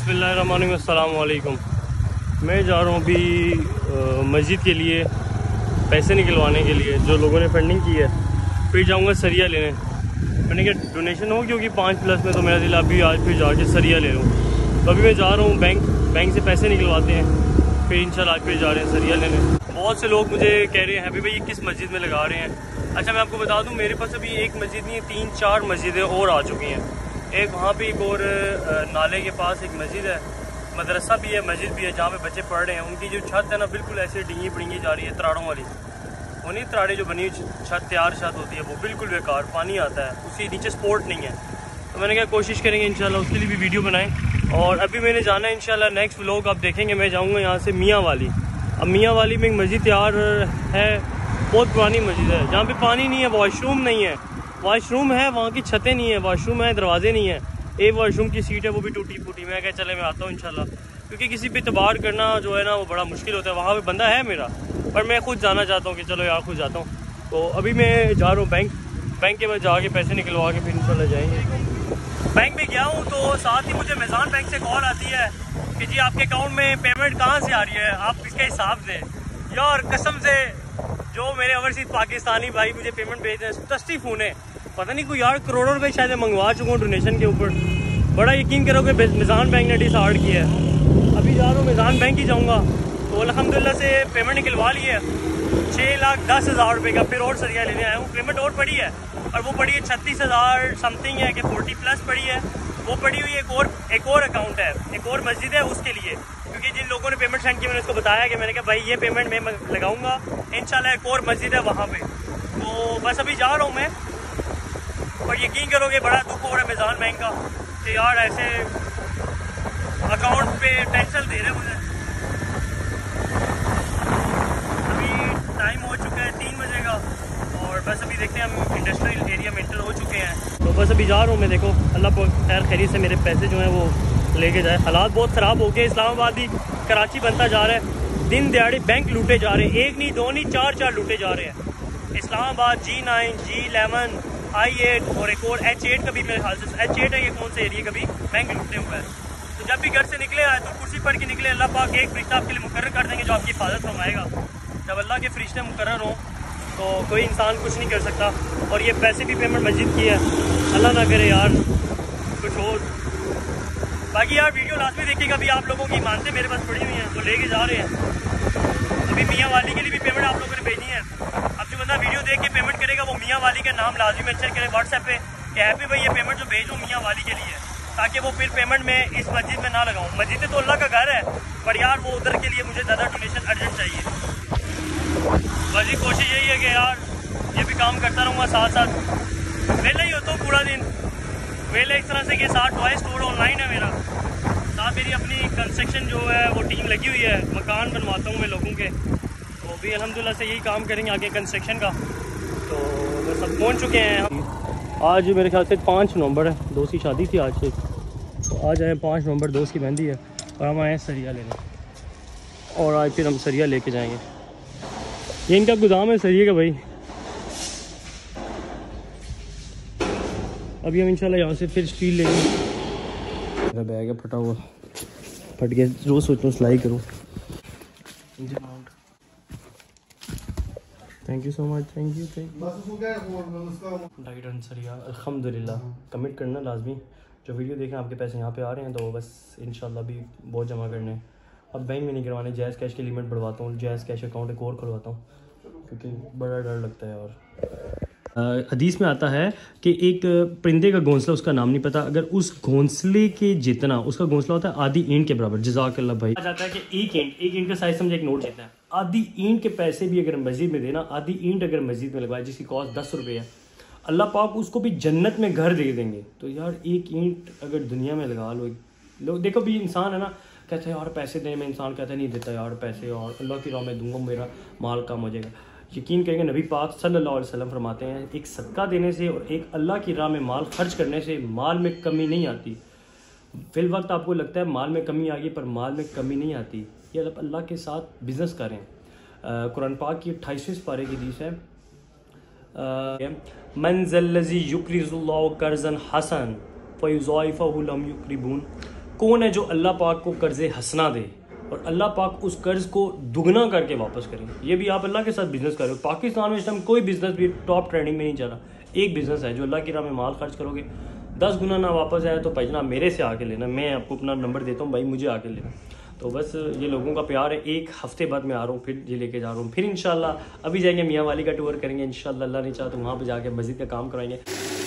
बिस्मिल्लाहिर्रहमानिर्रहीम, अस्सलाम वालेकुम। मैं जा रहा हूँ अभी मस्जिद के लिए पैसे निकलवाने के लिए, जो लोगों ने फंडिंग की है। फिर जाऊँगा सरिया लेने। मैंने कहा डोनेशन हो क्योंकि 5+ में, तो मेरा दिल अभी आज फिर जाके सरिया ले लूँ। तो अभी मैं जा रहा हूँ बैंक से पैसे निकलवाते हैं, फिर इंशाल्लाह आज फिर जा रहे हैं सरिया लेने। बहुत से लोग मुझे कह रहे हैं हैप्पी भाई ये किस मस्जिद में लगा रहे हैं। अच्छा मैं आपको बता दूँ, मेरे पास अभी एक मस्जिद नहीं है, 3-4 मस्जिदें और आ चुकी हैं। एक वहाँ पे एक और नाले के पास एक मस्जिद है, मदरसा भी है, मस्जिद भी है, जहाँ पे बच्चे पढ़ रहे हैं। उनकी जो छत है ना बिल्कुल ऐसे डींगी पड़ींगी जा रही है, तराड़ों वाली। वो नहीं तराड़े जो बनी छत, तैयार छत होती है, वो बिल्कुल बेकार, पानी आता है, उसके नीचे सपोर्ट नहीं है। तो मैंने कहा कोशिश करेंगे इंशाल्लाह उसके लिए भी वीडियो बनाएं। और अभी मैंने जाना है इंशाल्लाह, नेक्स्ट व्लॉग आप देखेंगे। मैं जाऊँगा यहाँ से मियाँ वाली। अब मियाँ वाली में एक मस्जिद तैयार है, बहुत पुरानी मस्जिद है, जहाँ पर पानी नहीं है, वॉशरूम नहीं है। वॉशरूम है, वहाँ की छतें नहीं है, वॉशरूम है, दरवाजे नहीं है। एक वॉशरूम की सीट है, वो भी टूटी फूटी। मैं क्या चले मैं आता हूँ इंशाल्लाह, क्योंकि किसी पे इतबार करना जो है ना वो बड़ा मुश्किल होता है। वहाँ पे बंदा है मेरा, पर मैं खुद जाना चाहता हूँ कि चलो यार खुद जाता हूँ। तो अभी मैं जा रहा हूँ बैंक के बाद जाके पैसे निकलवा के फिर इंशाल्लाह जाएंगे। बैंक में गया हूँ तो साथ ही मुझे मैज़ान बैंक से कॉल आती है कि जी आपके अकाउंट में पेमेंट कहाँ से आ रही है, आप इसके हिसाब से। यार कसम से जो मेरे ओवरसीज पाकिस्तानी भाई मुझे पेमेंट भेज रहे हैं, टस्टी फ़ोन है, पता नहीं कोई यार करोड़ों रुपए शायद मंगवा चुका हूँ डोनेशन के ऊपर। बड़ा यकीन करोगे मैज़ान बैंक ने डिसाइड किया है। अभी जा रहा हूँ मैज़ान बैंक ही जाऊँगा। तो अल्हम्दुलिल्लाह से पेमेंट निकलवा ली है 6,10,000 रुपये का। फिर और सरिया लेने आया हूँ। पेमेंट और पड़ी है, और वो पड़ी है 36,000 समथिंग है कि 40+ पड़ी है। वो पड़ी हुई एक और अकाउंट है, एक और मस्जिद है उसके लिए, क्योंकि जिन लोगों ने पेमेंट सेंड की मैंने उसको बताया कि मैंने कहा भाई ये पेमेंट मैं लगाऊंगा इंशाल्लाह, एक और मस्जिद है वहाँ पे। तो बस अभी जा रहा हूँ मैं। और यकीन करोगे बड़ा दुख हो रहा है मैज़ान बैंक का कि यार ऐसे अकाउंट पे टेंशन दे रहे मुझे। अभी टाइम हो चुका है 3 बजे का, और बस अभी देखते हैं हम इंडस्ट्रियल एरिया में एंटर हो चुके हैं। तो बस अभी जा रहा हूँ मैं। देखो अल्लाह खैर खैरियत से मेरे पैसे जो हैं वो लेके जाए। हालात बहुत ख़राब हो गए, इस्लामाबाद ही कराची बनता जा रहा है। दिन दिहाड़े बैंक लूटे जा रहे हैं, 1 नहीं 2 नहीं 4 लूटे जा रहे हैं। इस्लामाबाद G9 G11 I8 और एक और H8 का भी मेरे ख्याल से H8 है, ये कौन से एरिया का भी बैंक लूटे हुआ है। तो जब भी घर से निकले आए तो कुर्सी पर के निकले, अल्लाह पाक एक फरिश्ता आपके लिए मुकर्रर कर देंगे जो आपकी हिफाजत फरमाएगा। जब अल्लाह के फरिश्ते मुकर्रर हों तो कोई इंसान कुछ नहीं कर सकता। और ये पैसे भी पेमेंट मस्जिद की है, अल्लाह ना करे यार कुछ हो। बाकी यार वीडियो लाजमी देखिएगा। अभी आप लोगों की मानते मेरे पास पड़ी हुई हैं, वो लेके जा रहे हैं। अभी मियाँ वाली के लिए भी पेमेंट आप लोगों ने भेजनी है। अब जो बंदा वीडियो देख के पेमेंट करेगा वो मियाँ वाली का नाम लाजमी मेंशन करे व्हाट्सएप पे कि हैप्पी भाई ये पेमेंट जो भेजो मियाँ वाली के लिए, ताकि वो फिर पेमेंट में इस मस्जिद में ना लगाऊँ। मस्जिद तो अल्लाह का घर है, पर यार वो उधर के लिए मुझे ज़्यादा डोनेशन अर्जेंट चाहिए। बस कोशिश यही है कि यार ये भी काम करता रहूँगा साथ साथ। वेला ही होता हूँ पूरा दिन, वेला इस तरह से कि साथ टॉय स्टोर ऑनलाइन है मेरा, साथ मेरी अपनी कंस्ट्रक्शन जो है वो टीम लगी हुई है, मकान बनवाता हूँ मैं लोगों के। तो भी अल्हम्दुलिल्लाह से यही काम करेंगे आगे कंस्ट्रक्शन का। तो बस अब पहुँच चुके हैं हम। आज मेरे ख्याल से 5 नवंबर है, दोस्त की शादी थी आज से। तो आज आए 5 नवंबर, दोस्त की मेहंदी है, और हम आए सरिया लेने। और आज फिर हम सरिया लेके जाएंगे। ये इनका गोदाम है सरिया का भाई। अभी हम इंशाल्लाह यहाँ से फिर स्टील लेंगे। मेरा बैग है फटा हुआ, फट गया, रोज़ सोचता हूँ सिलाई करूँ। Thank you so much, thank you. डाइट सरिया अल्हम्दुलिल्लाह। कमिट करना लाजमी। जो वीडियो देखें आपके पैसे यहाँ पे आ रहे हैं तो बस इंशाल्लाह भी बहुत जमा करने। अब बैंक में नहीं करवाने, जायज़ कैश की लिमिट बढ़वाता हूँ, जायज़ कैश अकाउंट एक और खुलवाता हूँ, क्योंकि बड़ा डर लगता है। और हदीस में आता है कि एक परिंदे का घोंसला, उसका नाम नहीं पता, अगर उस घोंसले के जितना उसका घोंसला होता है आधी ईंट के बराबर। जज़ाकल्लाह भाई। आ जाता है कि एक ईंट का साइज समझे एक नोट देता है। आधी ईंट के पैसे भी अगर मस्जिद में देना, आधी ईंट अगर मस्जिद में लगवाए जिसकी कॉस्ट 10 रुपये है, अल्लाह पाक उसको भी जन्नत में घर दे देंगे। तो यार एक ईंट अगर दुनिया में लगा लो, लोग देखो भी इंसान है ना, कहते हैं यार पैसे देने में, इंसान कहता है नहीं देता यार पैसे, और अल्लाह की राह में दूंगा मेरा माल कम हो जाएगा। यकीन करेंगे नबी पाक सल्लल्लाहु अलैहि वसल्लम फरमाते हैं एक सदका देने से और एक अल्लाह की राह में माल खर्च करने से माल में कमी नहीं आती। फिल वक्त आपको लगता है माल में कमी आ गई, पर माल में कमी नहीं आती। ये आप अल्लाह के साथ बिज़नेस करें। कुरान पाक की 28वें पारे की हदीस है, मंज़ल्लज़ी युक़रिज़ुल्लाहु क़र्ज़न हसन फ़युज़ाइफ़हु लम युक़रिबून। कौन है जो अल्लाह पाक को कर्ज़े हसना दे और अल्लाह पाक उस कर्ज़ को दुगना करके वापस करें। ये भी आप अल्लाह के साथ बिजनेस कर रहे हो। पाकिस्तान में इस टाइम कोई बिजनेस भी टॉप ट्रेंडिंग में नहीं चल रहा। एक बिजनेस है जो अल्लाह की राह में माल खर्च करोगे 10 गुना ना वापस आया तो भाई जनाब मेरे से आके लेना, मैं आपको अपना नंबर देता हूँ भाई, मुझे आके लेना। तो बस ये लोगों का प्यार है। एक हफ्ते बाद मैं आ रहा हूँ, फिर ये लेके जा रहा हूँ। फिर इंशाल्लाह अभी जाएंगे मियाँ वाली का टूर करेंगे इंशाल्लाह, अल्लाह ने चाहा तो वहाँ पर जाके मस्जिद का काम कराएंगे।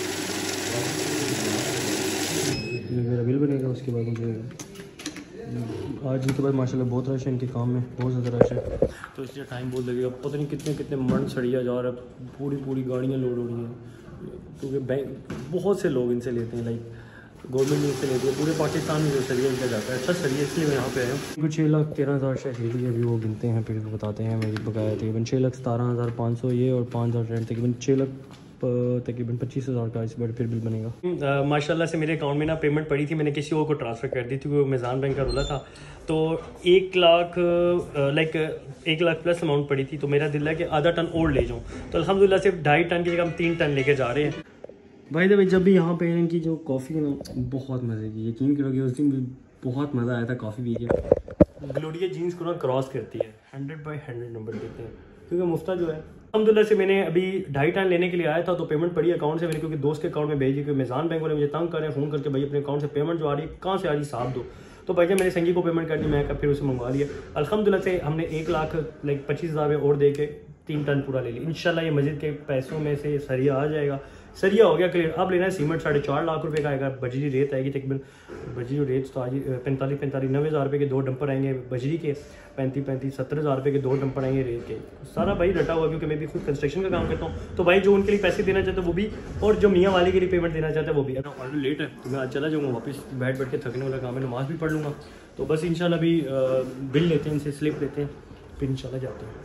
मेरा बिल बनेगा उसके बाद मुझे आज के बाद माशाल्लाह बहुत रश है इनके काम में, बहुत ज़्यादा रश है तो इसलिए टाइम बहुत लगेगा। पता नहीं कितने कितने मर्ड सड़िया जा रहा है, पूरी गाड़ियाँ लोड हो रही हैं क्योंकि बैंक बहुत से लोग इनसे लेते हैं, लाइक गवर्नमेंट इनसे लेती है। पूरे पाकिस्तान में जो सरिया इनका जाता है। अच्छा सरिया इसलिए मैं यहाँ पे आया हूँ। कुछ 6,13,000 शायद है, अभी वो गिनते हैं फिर बताते हैं। मेरी बकाया तकरीबन 6,17,500 ये और 5,000 रेंट, तकरीबन 6 लाख तकरीबन 25,000 का इस बार फिर बिल बनेगा। माशाल्लाह से मेरे अकाउंट में ना पेमेंट पड़ी थी, मैंने किसी और को ट्रांसफ़र कर दी थी, वो मेज़ान बैंक का रोला था। तो 1 lakh like 1 lakh plus amount पड़ी थी। तो मेरा दिल है कि आधा टन और ले जाऊँ। तो अल्हम्दुलिल्लाह सिर्फ 2.5 टन की जगह हम 3 टन लेके जा रहे हैं। भाई भाई जब भी यहाँ पे इनकी जो कॉफ़ी है ना बहुत मज़े की, यकीन करोगे उस दिन भी बहुत मज़ा आया था कॉफ़ी पी के। ग्लोरिया जीन्स को ना क्रॉस करती है, 100/100 नंबर देते हैं क्योंकि मुफ्ता जो है। अल्हम्दुलिल्लाह से मैंने अभी 2.5 टन लेने के लिए आया था तो पेमेंट पड़ी अकाउंट से मेरे, क्योंकि दोस्त के अकाउंट में भेजी, क्योंकि मेज़ान बैंक वाले मुझे तंग कर रहे हैं फ़ोन करके भाई अपने अकाउंट से पेमेंट जो आ रही है कहाँ से आ रही साहब दो। तो भाई मैंने संगी को पेमेंट कर दी, मैं फिर उसे मंगवा लिया। अल्हम्दुलिल्लाह से हमने 1 लाख लाइक 25,000 और दे के 3 टन पूरा ले लिया। इंशाल्लाह ये मस्जिद के पैसों में से सरिया आ जाएगा। सरिया हो गया क्लियर। अब लेना है सीमेंट 4.5 लाख रुपए का आएगा। बजरी रेत आएगी तकरीबन, बजरी रेत तो आज 45,000 रुपये के 2 डंपर आएंगे बजरी के, 35,000-70,000 रुपये के 2 डंपर आएंगे रेत के। सारा भाई रटा हुआ क्योंकि मैं भी खुद कंस्ट्रक्शन का काम करता हूँ। तो भाई जो उनके लिए पैसे देना चाहते हैं वो भी, और जो मियाँ वाले के लिए पेमेंट देना चाहते हैं वो भी। अगर ऑलरेडी लेट है तो मैं आज चला जाऊँगा वापस, बैठ के थकने वाला काम है, नमाज़ भी पढ़ लूँगा। तो बस इंशाल्लाह अभी बिल लेते हैं इनसे, स्लिप लेते हैं, फिर इंशाल्लाह जाते हैं।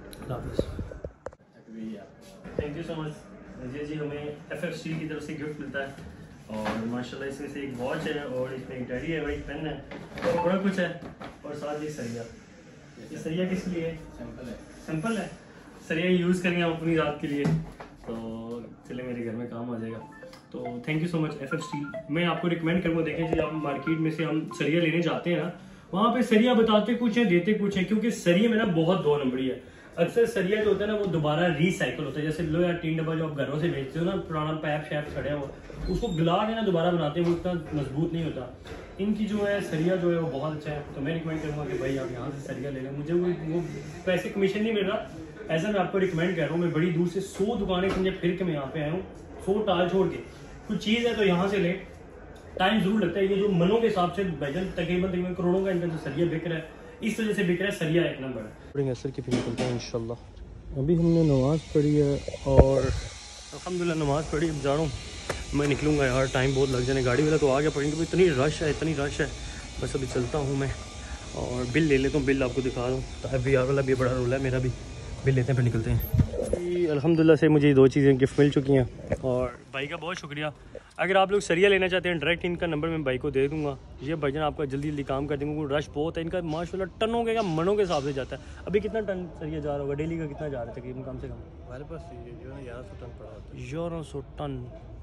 थैंक यू सो मच जी। हमें FF स्टील की तरफ से गिफ्ट मिलता है और माशाल्लाह इसमें से एक वॉच है और इसमें एक डायरी है, वाइट पेन है और बड़ा कुछ है और साथ ही सरिया। ये सरिया किस लिए है? सिंपल है सरिया, यूज़ करेंगे हम अपनी रात के लिए, तो चले मेरे घर में काम आ जाएगा। तो thank you so much FF steel. मैं आपको रिकमेंड करूँगा, देखें जी आप मार्केट में से हम सरिया लेने जाते हैं ना, वहाँ पे सरिया बताते कुछ है देते कुछ है, क्योंकि सरिया में ना बहुत 2 नंबरी है। अक्सर सरिया जो होता है ना वो दोबारा रिसाइकल होता है। जैसे लो या टीन डब्बा जो आप घरों से बेचते हो ना, पुराना पैप शैप सड़े हुआ, उसको गला के ना दोबारा बनाते हैं, वो इतना मजबूत नहीं होता। इनकी जो है सरिया जो है वो बहुत अच्छा है। तो मैं रिकमेंड करूँगा कि भाई आप यहाँ से सरिया ले लें। मुझे वो पैसे कमीशन नहीं मिल रहा, ऐसा मैं आपको रिकमेंड कर रहा हूँ। मैं बड़ी दूर से 100 दुकानें समझे फिर के मैं यहाँ पे आया हूँ, 100 टाल छोड़ के। कुछ चीज़ है तो यहाँ से ले, टाइम जरूर लगता है। ये जो मनों के हिसाब से तकरीबन करोड़ों का इनका जो सरिया बिक रहा है, इस वजह से बिक रहा है। सरिया 1 नंबर है। असर की फिर निकलते हैं इंशाल्लाह। अभी हमने नमाज़ पढ़ी है और अल्हम्दुलिल्लाह नमाज़ पढ़ी, अब जा रहा हूँ मैं, निकलूँगा यार, टाइम बहुत लग जाने। गाड़ी वाला तो आ गया पढ़ेंगे, इतनी रश है। बस अभी चलता हूँ मैं और बिल ले लेता हूँ, बिल आपको दिखा दूँ। तो अभी यार वाला भी बड़ा रोल है, मेरा भी बिल लेते हैं फिर निकलते हैं। अल्हम्दुलिल्लाह से मुझे 2 चीज़ें गिफ्ट मिल चुकी हैं और भाई का बहुत शुक्रिया। अगर आप लोग सरिया लेना चाहते हैं डायरेक्ट इनका नंबर मैं भाई को दे दूंगा। ये भाईजान आपका जल्दी काम कर देंगे, रश बहुत है इनका माशाल्लाह, टनों के या मनों के हिसाब से जाता है। अभी कितना टन सरिया जा रहा होगा डेली का, कितना जा रहा है तकरीबन कम से कम? हमारे पास जो है 1100 टन पड़ा होता है। 1100 टन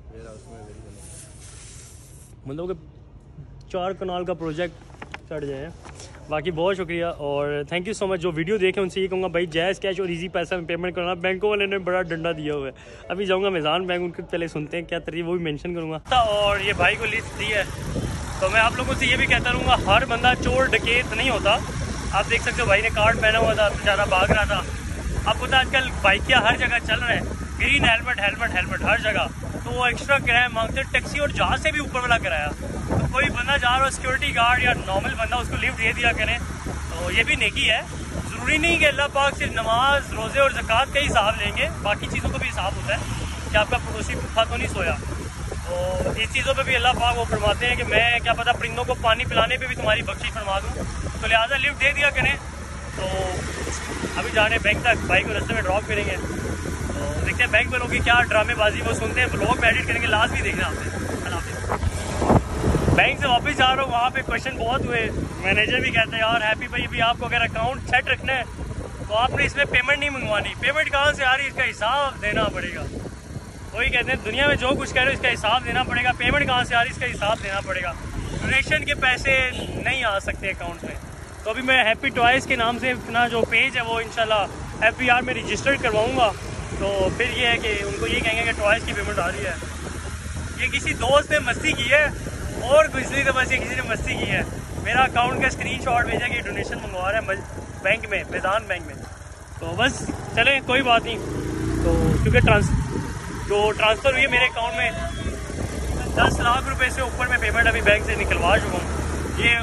मतलब कि 4 कनाल का प्रोजेक्ट चढ़ जाए। बाकी बहुत शुक्रिया और थैंक यू सो मच। जो वीडियो देखे उनसे ये कहूँगा भाई जायज़ कैश और इजी पैसा में पेमेंट करना। बैंकों वाले ने बड़ा डंडा दिया हुआ है। अभी जाऊँगा मेज़ान बैंक, उनके पहले सुनते हैं क्या तरीके, वो भी मेंशन करूँगा। और ये भाई को लिस्ट दी है तो मैं आप लोगों से ये भी कहता रहूँगा, हर बंदा चोर डकैत नहीं होता। आप देख सकते हो भाई ने कार्ड पहना हुआ था, बेचारा भाग रहा था। आपको तो आजकल बाइकियाँ हर जगह चल रहे हैं, ग्रीन हेलमेट हर जगह। तो वो एक्स्ट्रा किराया मांगते, टैक्सी और जहाज से भी ऊपर वाला किराया। तो कोई बंदा जा रहा है सिक्योरिटी गार्ड या नॉर्मल बंदा, उसको लिफ्ट दे दिया करें, तो ये भी नेकी है। ज़रूरी नहीं कि अल्लाह पाक सिर्फ नमाज रोज़े और ज़कात का ही हिसाब लेंगे, बाकी चीज़ों का भी हिसाब होता है कि आपका पड़ोसी भूखा तो नहीं सोया। तो इस चीज़ों पे भी अल्लाह पाक वो फरमाते हैं कि मैं क्या पता परिंदों को पानी पिलाने पे भी तुम्हारी बख्शिश फरमा दूँ, तो लिहाजा लिफ्ट दे दिया करें। तो अभी जाने बैंक तक, भाई को रास्ते में ड्रॉप करेंगे। तो देखते हैं बैंक वालों की क्या ड्रामेबाजी वो सुनते हैं, ब्लॉग में एडिट करेंगे, लास्ट भी देखना आपने। बैंक से वापस जा रहा हूँ, वहाँ पे क्वेश्चन बहुत हुए। मैनेजर भी कहते हैं यार हैप्पी भाई, अभी आपको अगर अकाउंट सेट रखना है तो आपने इसमें पेमेंट नहीं मंगवानी। पेमेंट कहाँ से आ रही है इसका हिसाब देना पड़ेगा। वही कहते हैं दुनिया में जो कुछ कह रहे हो इसका हिसाब देना पड़ेगा। पेमेंट कहाँ से आ रही है इसका हिसाब देना पड़ेगा। डोनेशन के पैसे नहीं आ सकते अकाउंट में। तो अभी मैं हैप्पी टॉयज़ के नाम से अपना जो पेज है वो इंशाल्लाह FBR में रजिस्टर करवाऊँगा। तो फिर ये है कि उनको ये कहेंगे कि टॉयज़ की पेमेंट आ रही है। ये किसी दोस्त ने मस्ती की है और पिछली तो बस ये किसी ने मस्ती की है। मेरा अकाउंट का स्क्रीनशॉट भेजा कि डोनेशन मंगवा रहा है बैंक में, मैदान बैंक में। तो बस चलें, कोई बात नहीं। तो क्योंकि ट्रांसफ़र हुई है मेरे अकाउंट में 10 लाख रुपए से ऊपर मैं पेमेंट अभी बैंक से निकलवा चुका हूँ। ये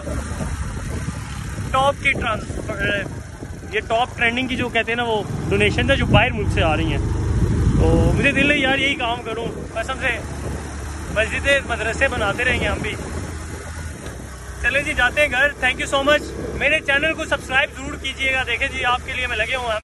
टॉप ट्रेंडिंग की जो कहते हैं ना वो डोनेशन है जो बाहर मुल्क से आ रही हैं। तो मुझे दिल है यार यही काम करूँ, कसम से मस्जिदें मदरसे बनाते रहेंगे हम भी। चले जी जाते हैं घर। Thank you so much. मेरे चैनल को सब्सक्राइब ज़रूर कीजिएगा। देखें जी आपके लिए मैं लगे हुआ